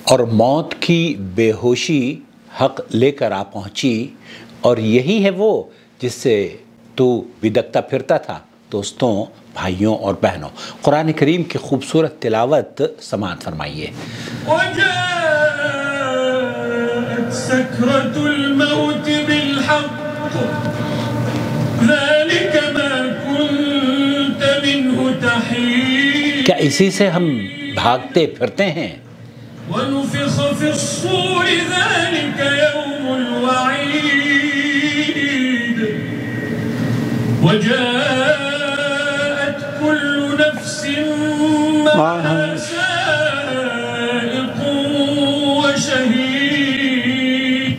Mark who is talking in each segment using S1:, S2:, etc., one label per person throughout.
S1: اور موت کی بے ہوشی حق لے کر آ پہنچی، اور یہی ہے وہ جس سے تو بدکتا پھرتا تھا۔ دوستوں، بھائیوں اور بہنوں، قرآن کریم کی خوبصورت تلاوت سماعت فرمائیے۔
S2: وَجَاءَتْ سَكْرَةُ الْمَوْتِ بِالْحَقِّ ذَلِكَ مَا كُنْتَ مِنْهُ تَحِيدُ۔
S1: کیا اسی سے ہم بھاگتے پھرتے ہیں؟
S2: وَنُفِخَ فِي الصُّورِ ذَلِكَ يَوْمُ الْوَعِيدِ وَجَاءَتْ كُلُّ نَفْسٍ مَعَهَا سَائِقٌ وَشَهِيدٌ۔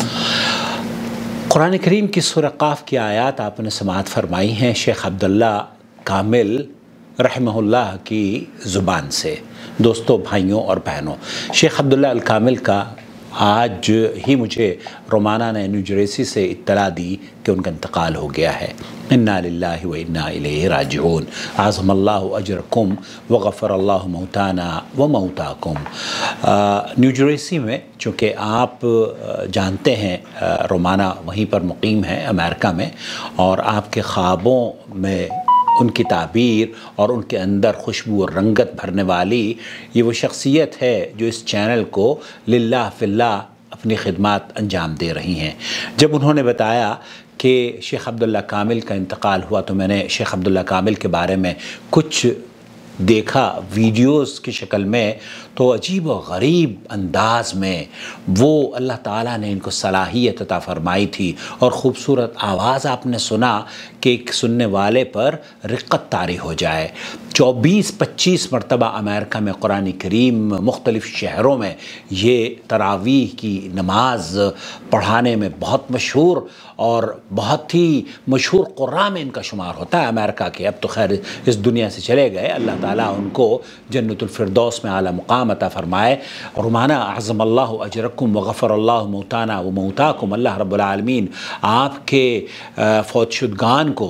S1: قرآن کریم کی سورہ قاف کی آیات آپ نے سماعت فرمائی ہیں شیخ عبداللہ کامل رحمہ اللہ کی زبان سے۔ دوستوں، بھائیوں اور بہنوں، شیخ عبداللہ الکامل کا آج ہی مجھے رومانہ نے نیو جرسی سے اطلاع دی کہ ان کا انتقال ہو گیا ہے۔ انا للہ و انا الیہ راجعون، اعظم اللہ اجرکم وغفر اللہ موتانا و موتاکم۔ نیو جرسی میں، چونکہ آپ جانتے ہیں رومانہ وہیں پر مقیم ہے امریکہ میں، اور آپ کے خوابوں میں ان کی تعبیر اور ان کے اندر خوشبو اور رنگت بھرنے والی یہ وہ شخصیت ہے جو اس چینل کو للہ فی اللہ اپنی خدمات انجام دے رہی ہیں۔ جب انہوں نے بتایا کہ شیخ عبداللہ کامل کا انتقال ہوا تو میں نے شیخ عبداللہ کامل کے بارے میں کچھ دیکھا ویڈیوز کی شکل میں، تو عجیب و غریب انداز میں وہ اللہ تعالیٰ نے ان کو صلاحیت عطا فرمائی تھی، اور خوبصورت آواز آپ نے سنا کہ ایک سننے والے پر رقت طاری ہو جائے۔ 24-25 مرتبہ امریکہ میں قرآن کریم مختلف شہروں میں یہ تراویح کی نماز پڑھانے میں بہت مشہور، اور بہت ہی مشہور قراء میں ان کا شمار ہوتا ہے امریکہ کے۔ اب تو خیر اس دنیا سے چلے گئے، اللہ تعالیٰ ان کو جنت الفردوس میں اعلیٰ مقام عطا فرمائے۔ رومانہ اعظم اللہ اجرکم وغفر اللہ موتانا و موتاکم، اللہ رب العالمین آپ کے فوت شدگان کو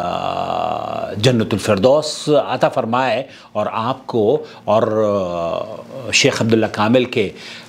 S1: جنت الفردوس عطا فرمائے، اور آپ کو اور شیخ عبداللہ کامل کے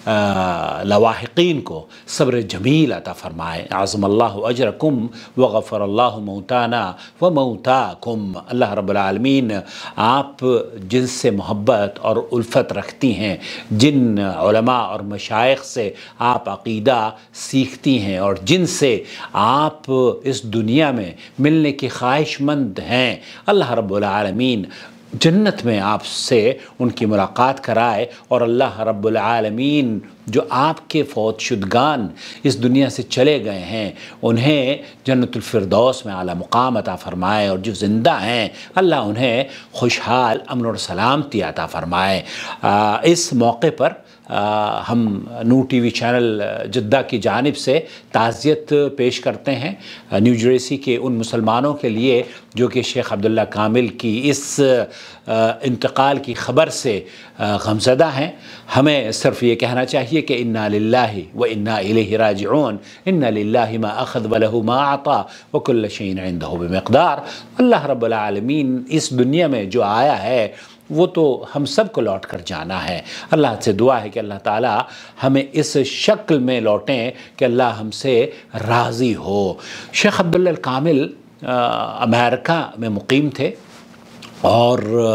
S1: لواحقین کو صبر جمیل عطا فرمائے۔ اعظم اللہ اجرکم وغفر اللہ موتانا و موتاکم۔ اللہ رب العالمین آپ جن سے محبت اور الفت رکھتی ہیں، جن علماء اور مشائخ سے آپ عقیدہ سیکھتی ہیں، اور جن سے آپ اس دنیا میں ملنے کی خواہش مند ہیں، اللہ رب العالمین جنت میں آپ سے ان کی ملاقات کرائے، اور اللہ رب العالمین جو آپ کے فوت شدگان اس دنیا سے چلے گئے ہیں انہیں جنت الفردوس میں اعلیٰ مقام عطا فرمائے، اور جو زندہ ہیں اللہ انہیں خوشحال امن اور سلامتی عطا فرمائے۔ اس موقع پر ہم Noor T V channel Jeddah کی جانب سے تعزیت پیش کرتے ہیں نیو جرسی کے ان مسلمانوں کے لیے جو کہ شیخ عبداللہ کامل کی اس انتقال کی خبر سے غمزدہ ہیں۔ ہمیں صرف یہ کہنا چاہیے کہ انا للہ و انا الیہ راجعون، انا للہ ما اخذ ولہ ما اعطا وکل شیء عندہ بمقدار۔ اللہ رب العالمین اس دنیا میں جو آیا ہے وہ تو ہم سب کو لوٹ کر جانا ہے۔ اللہ سے دعا ہے کہ اللہ تعالیٰ ہمیں اس شکل میں لوٹیں کہ اللہ ہم سے راضی ہو۔ شیخ عبداللہ الکامل امریکہ میں مقیم تھے، اور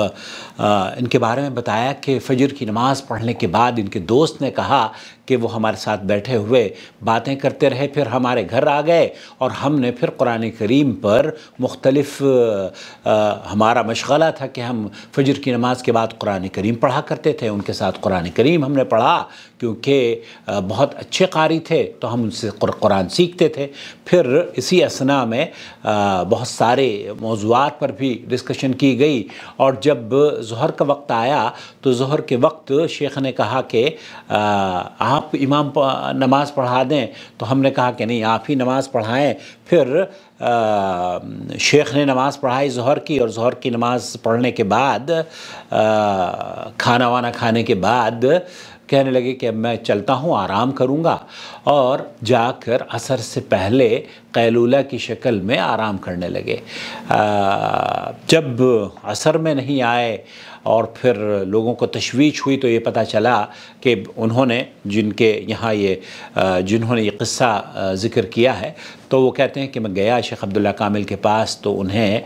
S1: ان کے بارے میں بتایا کہ فجر کی نماز پڑھنے کے بعد ان کے دوست نے کہا کہ وہ ہمارے ساتھ بیٹھے ہوئے باتیں کرتے رہے، پھر ہمارے گھر آ گئے، اور ہم نے پھر قرآن کریم پر مختلف ہمارا مشغلہ تھا کہ ہم فجر کی نماز کے بعد قرآن کریم پڑھا کرتے تھے، ان کے ساتھ قرآن کریم ہم نے پڑھا، کیونکہ بہت اچھے قاری تھے تو ہم ان سے قرآن سیکھتے تھے۔ پھر اسی اثناء میں بہت سارے موضوعات پر بھی ڈسکشن کی گئی، اور جب ظہر کا وقت آیا تو ظہر کے وقت شیخ نے کہا کہ آپ امام نماز پڑھا دیں، تو ہم نے کہا کہ نہیں، آپ ہی نماز پڑھائیں۔ پھر شیخ نے نماز پڑھائی ظہر کی، اور ظہر کی نماز پڑھنے کے بعد کھانا وانا کھانے کے بعد کہنے لگے کہ اب میں چلتا ہوں، آرام کروں گا، اور جا کر عصر سے پہلے قیلولہ کی شکل میں آرام کرنے لگے۔ جب عصر میں نہیں آئے और फिर लोगों को तशवीश हुई तो ये पता चला कि उन्होंने जिनके यहाँ जिन्होंने ये क़िस्सा ज़िक्र किया है, तो वो कहते हैं कि मैं गया शेख अब्दुल्ला कामिल के पास, तो उन्हें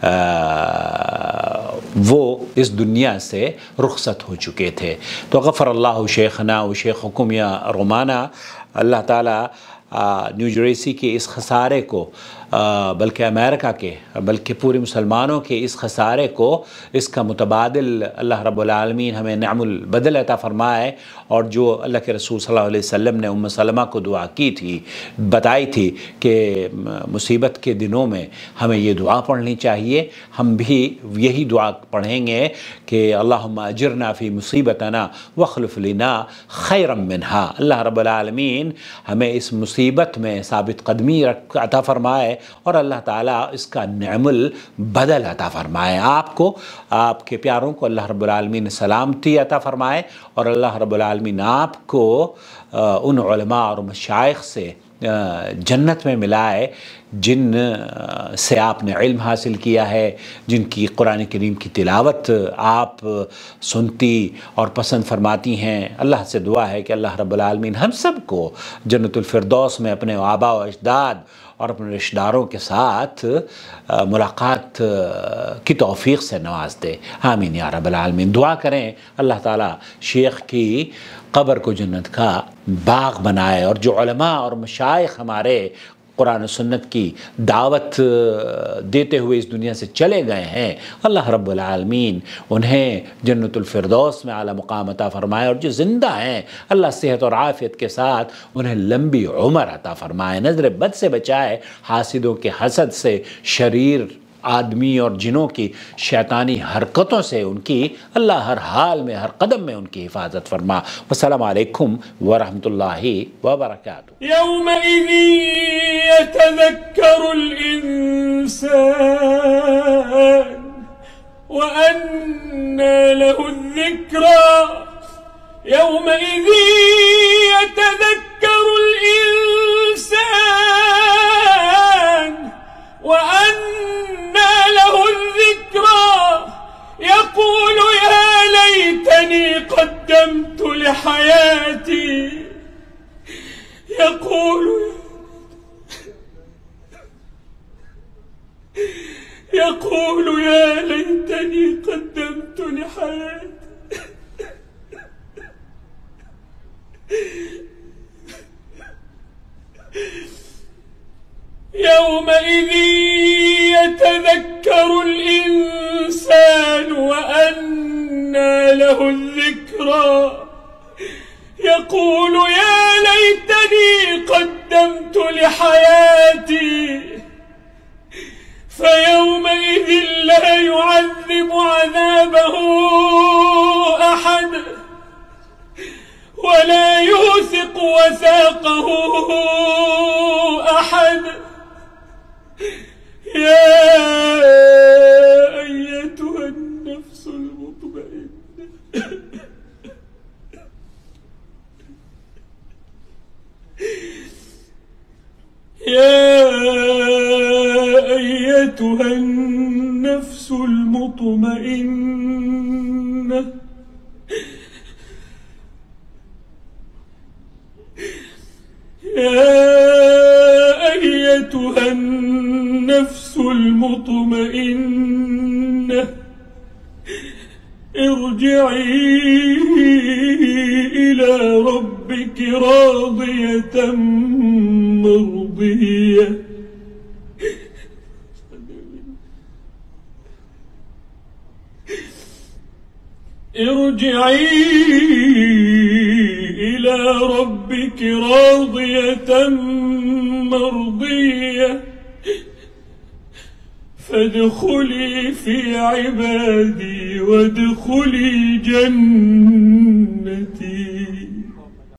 S1: वो इस दुनिया से रुखसत हो चुके थे। तो गफ़रल्लाहु शेखना व शेखुकुम या रोमाना, अल्लाह ताला न्यू जर्सी के इस खसारे को, बल्कि अमेरिका के, बल्कि पूरे मुसलमानों के इस खसारे को, इसका मुतबादिल अल्लाह रब्बुल आलमीन हमें नेअमुल बदल अता फ़रमाए। और जो अल्लाह के रसूल सल्लल्लाहु अलैहि वसल्लम ने उम्म सलमा को दुआ की थी, बताई थी कि मुसीबत के दिनों में हमें ये दुआ पढ़नी चाहिए, हम भी यही दुआ पढ़ेंगे कि अल्लाहुम्मा अजिरना फ़ी मुसीबतना वख़्लुफ़ लना खैरम मिनहा। अल्लाह रब्बुल आलमीन हमें इस मुसीबत में साबित कदमी अता फ़रमाए और अल्लाह ताला इसका नेअमुल बदल अता फ़रमाए। आपको, आपके प्यारों को अल्लाह रब्बुल आलमीन सलामती अता फ़रमाए और अल्लाह रब्बुल आलमीन आपको उन उलमा और मशाइख से जन्नत में मिलाए जिन से आपने इल्म हासिल किया है, जिनकी कुरान करीम की तिलावत आप सुनती और पसंद फरमाती हैं। अल्लाह से दुआ है कि अल्लाह रब्बुल आलमीन हम सब को जन्नतुल फिरदौस में अपने आबा व अजदाद और अपने रिश्तेदारों के साथ मुलाकात की तौफीक से नवाज दे। आमीन या रब्बल आलमीन। दुआ करें अल्लाह ताला शेख की कब्र को जन्नत का बाग बनाए और जो उलमा और मशाइख हमारे कुरान सुन्नत की दावत देते हुए इस दुनिया से चले गए हैं, अल्लाह रब्बुल आलमीन उन्हें जन्नतुल फिरदौस में आला मुकाम अता फ़रमाए और जो ज़िंदा हैं अल्लाह सेहत और आफ़ियत के साथ उन्हें लंबी उम्र अता फ़रमाए, नज़र बद से बचाए, हासिदों के हसद से, शरीर आदमी और जिनों की शैतानी हरकतों से उनकी अल्लाह हर हाल में, हर कदम में उनकी हिफाजत फरमा। वस्सलामु अलैकुम व रहमतुल्लाहि व बरकातुहू।
S2: यौमइज़ि यतज़क्करुल इंसान व अन्ना लहुज़ ज़िक्रा। यौमइज़ि यतज़क्करुल इंसान व अन्ना लहुज़ ज़िक्रा। यक़ूलु या लैतनी क़द्दमत लिहयाती। يقول يا ليتني قدمت لحياتي يومئذ يتذكر الإنسان وأنى له الذكرى. يقول يا ليتني قدمت لحياتي. فيومئذ لا يعذب عذابه أحد ولا يوثق وثاقه أحد. يا أيتها النفس المطمئنة يا أيتها النفس المطمئنة يا أيتها النفس المطمئنة ارجعي إلى ربك راضية مرضية. ارجعي إلى ربك راضية مرضية فادخلي في عبادي وادخلي جنتي.